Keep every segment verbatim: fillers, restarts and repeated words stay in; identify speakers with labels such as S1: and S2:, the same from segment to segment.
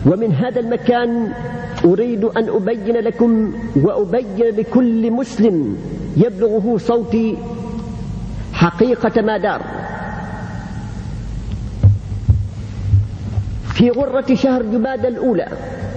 S1: ومن هذا المكان أريد أن أبين لكم وأبين لكل مسلم يبلغه صوتي حقيقة ما دار. في غرة شهر جمادى الأولى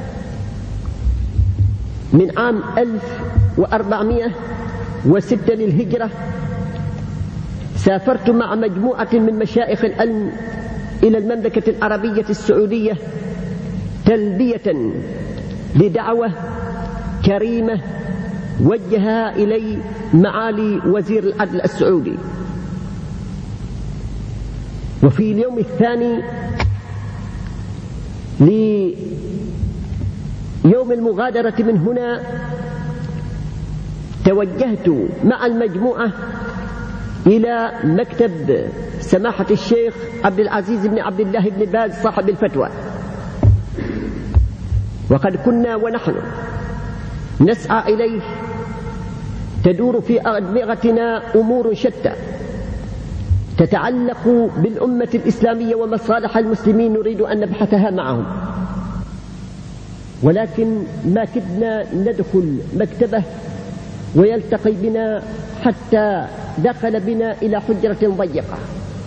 S1: من عام ألف وأربعمائة وستة للهجرة سافرت مع مجموعة من مشايخ العلم إلى المملكة العربية السعودية تلبية لدعوة كريمة وجهها إلي معالي وزير العدل السعودي. وفي اليوم الثاني ليوم المغادرة من هنا توجهت مع المجموعة إلى مكتب سماحة الشيخ عبد العزيز بن عبد الله بن باز صاحب الفتوى، وقد كنا ونحن نسعى إليه تدور في أدمغتنا أمور شتى تتعلق بالأمة الإسلامية ومصالح المسلمين نريد أن نبحثها معهم، ولكن ما كدنا ندخل مكتبه ويلتقي بنا حتى دخل بنا إلى حجرة ضيقة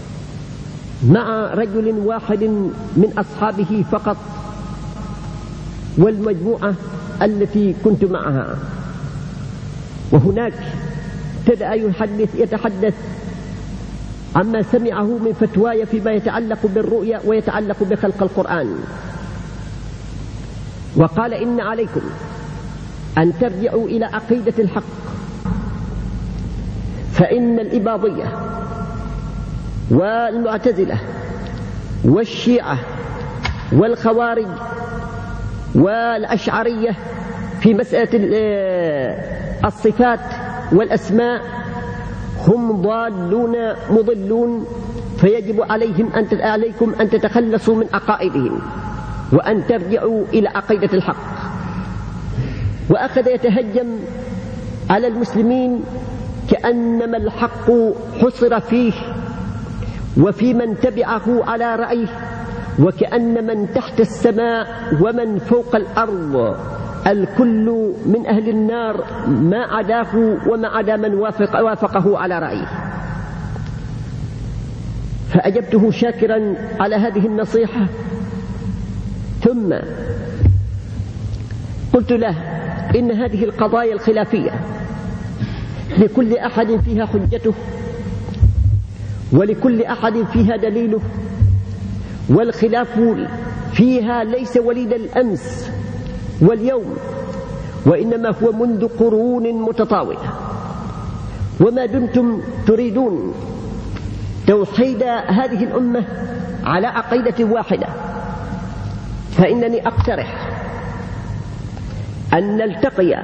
S1: مع رجل واحد من أصحابه فقط والمجموعة التي كنت معها. وهناك ابتدأ يحدث يتحدث عما سمعه من فتواي فيما يتعلق بالرؤيا ويتعلق بخلق القرآن، وقال إن عليكم أن ترجعوا إلى عقيدة الحق، فإن الإباضية والمعتزلة والشيعة والخوارج والأشعرية في مسألة الصفات والأسماء هم ضالون مضلون، فيجب عليهم أن عليكم أن تتخلصوا من عقائدهم وأن ترجعوا إلى عقيدة الحق. وأخذ يتهجم على المسلمين كأنما الحق حصر فيه وفي من تبعه على رأيه، وكأن من تحت السماء ومن فوق الأرض الكل من أهل النار ما عداه وما عدا من وافق وافقه على رأيه. فأجبته شاكرا على هذه النصيحة، ثم قلت له إن هذه القضايا الخلافية لكل أحد فيها حجته ولكل أحد فيها دليله، والخلاف فيها ليس وليد الأمس واليوم، وإنما هو منذ قرون متطاولة. وما دمتم تريدون توحيد هذه الأمة على عقيدة واحدة فإنني أقترح أن نلتقي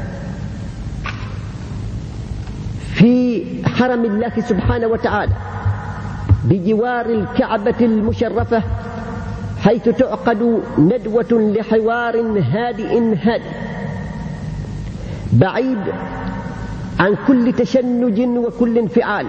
S1: في حرم الله سبحانه وتعالى بجوار الكعبة المشرفة، حيث تعقد ندوة لحوار هادئ هادئ بعيد عن كل تشنج وكل انفعال،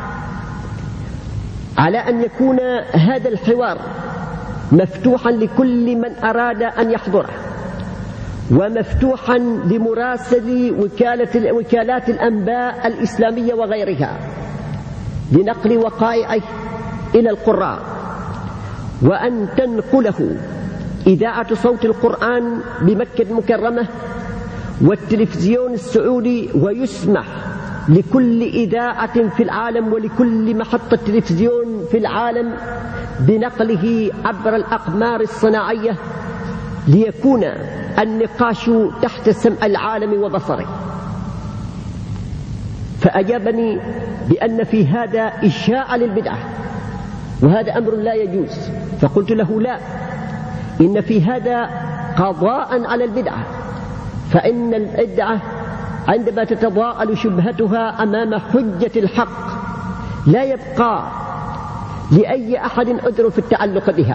S1: على أن يكون هذا الحوار مفتوحا لكل من أراد أن يحضره، ومفتوحا لمراسل وكالة وكالات الأنباء الإسلامية وغيرها لنقل وقائعه إلى القراء، وأن تنقله إذاعة صوت القرآن بمكة المكرمة والتلفزيون السعودي، ويسمح لكل إذاعة في العالم ولكل محطة تلفزيون في العالم بنقله عبر الأقمار الصناعية ليكون النقاش تحت سمع العالم وبصره. فأجابني بأن في هذا إشاعة للبدعة وهذا أمر لا يجوز، فقلت له لا، إن في هذا قضاء على البدعة، فإن البدعة عندما تتضاءل شبهتها أمام حجة الحق لا يبقى لأي أحد عذر في التعلق بها.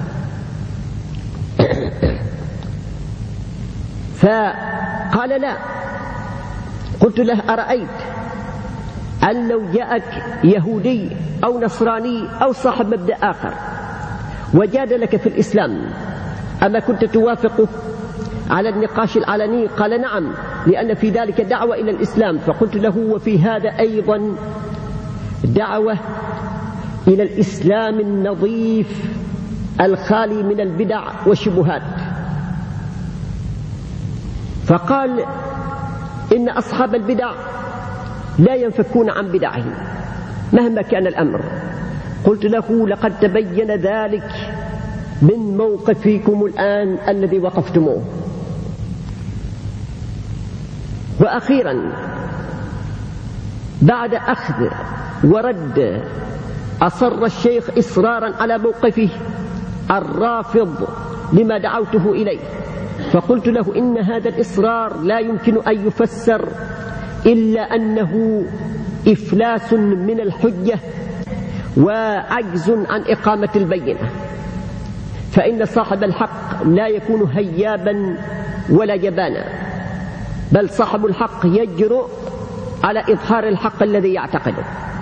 S1: فقال لا. قلت له أرأيت أن لو جاءك يهودي أو نصراني أو صاحب مبدأ آخر وجادلك في الإسلام أما كنت توافقه على النقاش العلني؟ قال نعم، لأن في ذلك دعوة إلى الإسلام. فقلت له وفي هذا أيضا دعوة إلى الإسلام النظيف الخالي من البدع والشبهات. فقال إن أصحاب البدع لا ينفكون عن بدعهم مهما كان الأمر. قلت له لقد تبين ذلك من موقفكم الآن الذي وقفتموه. وأخيرا بعد أخذ ورد أصر الشيخ إصرارا على موقفه الرافض لما دعوته إليه. فقلت له إن هذا الإصرار لا يمكن أن يفسر إلا أنه إفلاس من الحجة وعجز عن إقامة البينة، فإن صاحب الحق لا يكون هيابا ولا جبانا، بل صاحب الحق يجرؤ على إظهار الحق الذي يعتقده.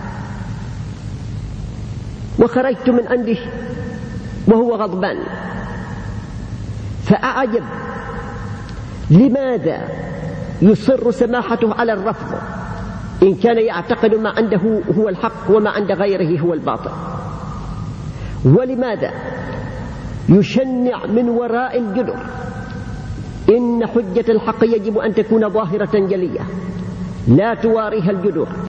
S1: وخرجت من عنده وهو غضبان، فأعجب لماذا يصر سماحته على الرفض إن كان يعتقد ما عنده هو الحق وما عند غيره هو الباطل، ولماذا يشنع من وراء الجدر. إن حجة الحق يجب أن تكون ظاهرة جلية لا تواريها الجدر.